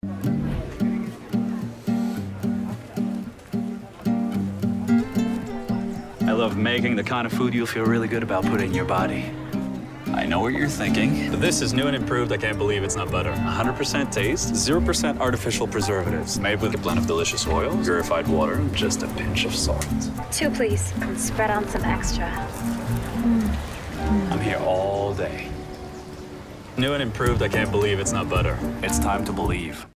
I love making the kind of food you'll feel really good about putting in your body. I know what you're thinking, but this is new and improved. I can't believe it's not butter. 100% taste, 0% artificial preservatives. Made with a blend of delicious oils, purified water, and just a pinch of salt. 2, please, and spread on some extra. I'm here all day. New and improved. I can't believe it's not butter. It's time to believe.